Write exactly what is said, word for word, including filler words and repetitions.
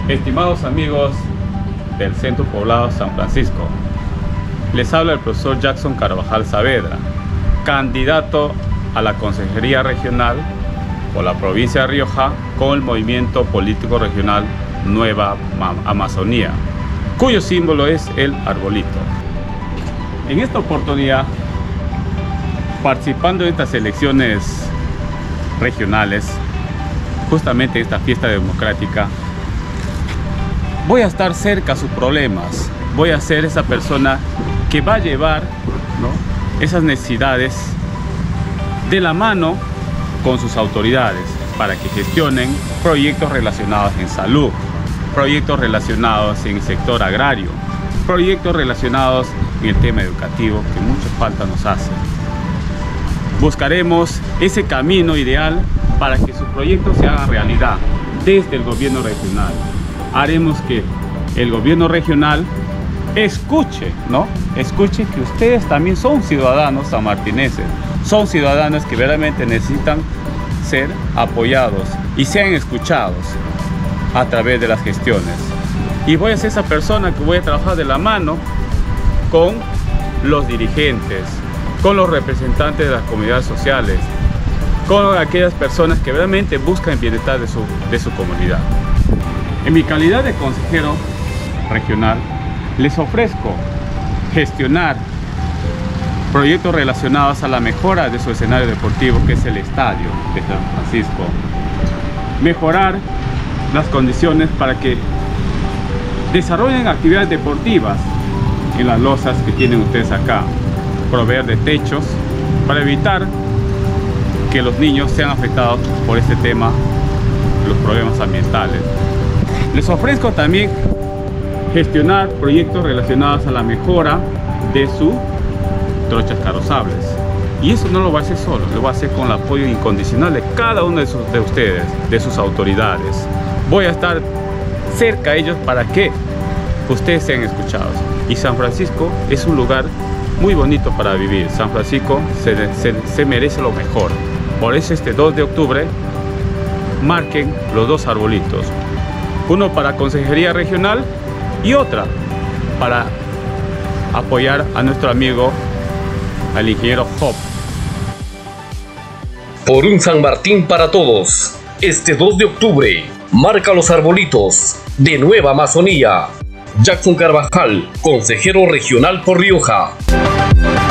Estimados amigos del Centro Poblado San Francisco, les habla el profesor Jackson Carvajal Saavedra, candidato a la Consejería Regional por la provincia de Rioja con el movimiento político regional Nueva Amazonía, cuyo símbolo es el arbolito. En esta oportunidad, participando en estas elecciones regionales, justamente en esta fiesta democrática, voy a estar cerca a sus problemas, voy a ser esa persona que va a llevar, ¿no?, esas necesidades de la mano con sus autoridades para que gestionen proyectos relacionados en salud, proyectos relacionados en el sector agrario, proyectos relacionados en el tema educativo que mucha falta nos hace. Buscaremos ese camino ideal para que sus proyectos se hagan realidad desde el gobierno regional. Haremos que el gobierno regional escuche, ¿no? Escuche que ustedes también son ciudadanos sanmartineses, son ciudadanos que verdaderamente necesitan ser apoyados y sean escuchados a través de las gestiones. Y voy a ser esa persona que voy a trabajar de la mano con los dirigentes, con los representantes de las comunidades sociales, con aquellas personas que realmente buscan el bienestar de su, de su comunidad. En mi calidad de consejero regional, les ofrezco gestionar proyectos relacionados a la mejora de su escenario deportivo, que es el estadio de San Francisco. Mejorar las condiciones para que desarrollen actividades deportivas en las losas que tienen ustedes acá. Proveer de techos para evitar que los niños sean afectados por este tema, los problemas ambientales. Les ofrezco también gestionar proyectos relacionados a la mejora de sus trochas carrozables. Y eso no lo voy a hacer solo, lo voy a hacer con el apoyo incondicional de cada uno de, sus, de ustedes, de sus autoridades. Voy a estar cerca a ellos para que ustedes sean escuchados. Y San Francisco es un lugar muy bonito para vivir. San Francisco se, se, se merece lo mejor. Por eso este dos de octubre marquen los dos arbolitos. Uno para Consejería Regional y otra para apoyar a nuestro amigo, al ingeniero Job. Por un San Martín para todos, este dos de octubre, marca los arbolitos de Nueva Amazonía. Jackson Carvajal, consejero regional por Rioja.